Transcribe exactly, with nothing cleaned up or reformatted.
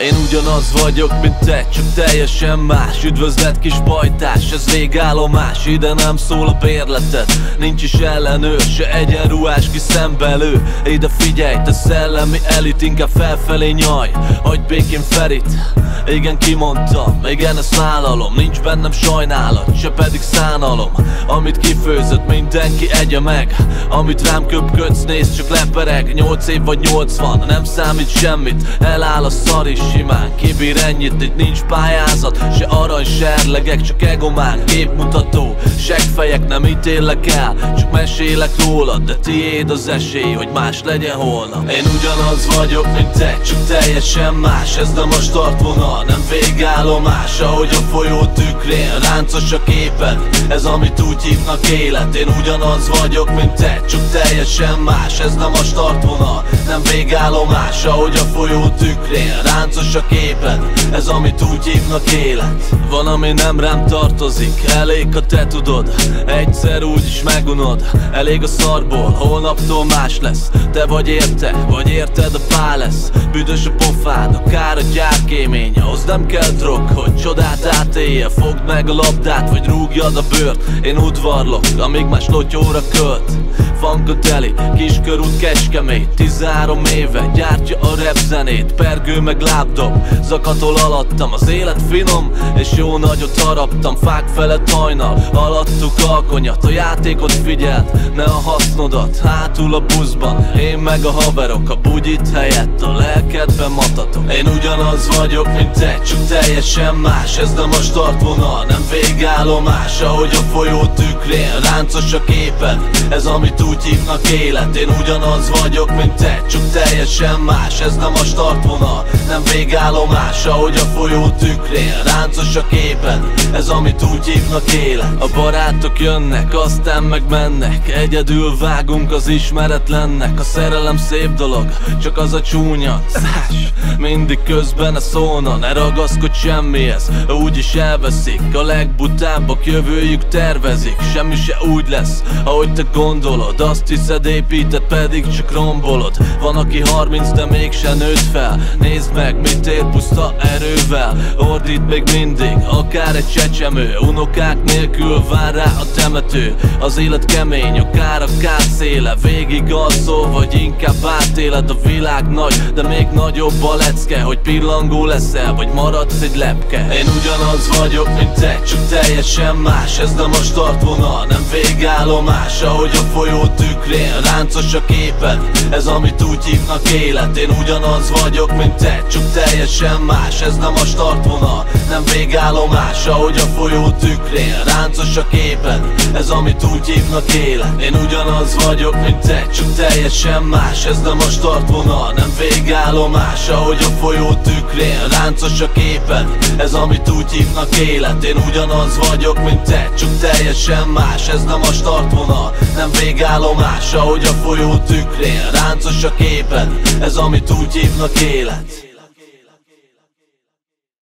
Én ugyanaz vagyok, mint te, csak teljesen más. Üdvözlet kis bajtás, ez végállomás. Ide nem szól a bérleted, nincs is ellenőr, se egyenruhás, ki szembelő. Ide figyelj, te szellemi elit, inkább felfelé nyaj. Hagyd békén Ferit, igen kimondtam, igen ezt vállalom. Nincs bennem sajnálat, se pedig szánalom. Amit kifőzött, mindenki egye meg. Amit rám köpködsz, nézd, csak lepereg. Nyolc év vagy nyolcvan, nem számít semmit. Eláll a szar is simán, kibír ennyit. Itt nincs pályázat, se arany, serlegek, csak egomán, képmutató. Seggfejek, nem ítélek el, csak mesélek rólad. De tiéd az esély, hogy más legyen holnap. Én ugyanaz vagyok, mint te, csak teljesen más. Ez nem a startvonal, nem végállomás. Ahogy a folyó tükrén, ráncos a képed. Ez amit úgy hívnak élet. Én ugyanaz vagyok, mint te, csak teljesen más. Ez nem a startvonal, nem végállomás. Ahogy a folyó tükrén, ráncos a képed. Ez amit úgy hívnak élet. Van ami nem rám tartozik, elég ha te tudod. Egyszer úgyis megunod, elég a szarból, holnaptól más lesz. Te vagy érte, vagy érted a pál lesz. Büdös a pofád, akár a gyárkémény. Ahhoz nem kell drog, hogy csodát átélje. Fogd meg a labdát, vagy rúgjad a bőrt. Én udvarlok, amíg más lotyóra költ. Fanka teli, Kiskörút Kecskemét. Tizenhárom éve gyártja a rap zenét. Pergő meg lábdob, zakatol alattam. Az élet finom, és jó nagyot haraptam. Fák felett hajnal, alattuk alkonyat. A játékot figyeld, ne a hasznodat. Hátul a buszban, én meg a haverok. A bugyit helyett a lelkedben matatok. Én ugyanaz vagyok, mint te, csak teljesen más. Ez nem a startvonal, nem végállomás. Ahogy a folyó tükrén, ráncos a képed. Ez amit úgy hívnak élet. Én ugyanaz vagyok, mint te, csak teljesen más. Ez nem a startvonal, nem végállomás. Ahogy a folyó tükrén, ráncos a képed. Ez amit úgy hívnak élet. A barátok jönnek, aztán meg mennek. Egyedül vágunk az ismeretlennek. A szerelem szép dolog, csak az a csúnya szás. Mindig közben a szólna, ne ragaszkodj semmihez, úgyis elveszik. A legbutábbak jövőjük tervezik. Semmi se úgy lesz, ahogy te gondolod. Azt hiszed épített, pedig csak rombolod. Van aki harminc, de mégsem nőtt fel. Nézd meg, mit ér puszta erővel. Ordít még mindig, akár egy csecsemő. Unokák nélkül vár rá a temető. Az élet kemény, akár a kád széle. Végig alszol, vagy inkább átéled. A világ nagy, de még nagyobb a lecke. Hogy pillangó leszel, vagy maradsz egy lepke. Én ugyanaz vagyok, mint te, csak teljesen más. Ez nem a startvonal, nem végállomás. Ahogy a folyó tükrén, ráncos a képed. Ez amit úgy hívnak élet. Én ugyanaz vagyok, mint te, csak teljesen más. Ez nem a startvonal, nem végállomás. Ahogy a folyó tükrén, ráncos a képed. Ez amit úgy hívnak élet. Én ugyanaz vagyok, mint te, csak teljesen más. Ez nem a startvonal, nem végállomás. Ahogy a folyó tükrén, ráncos a képed. Ez amit úgy hívnak élet. Én ugyanaz vagyok, mint te, csak teljesen más. Ez nem a startvonal, nem végállomás. Ahogy a folyó tükrén, ráncos a képed. Ez amit úgy hívnak élet.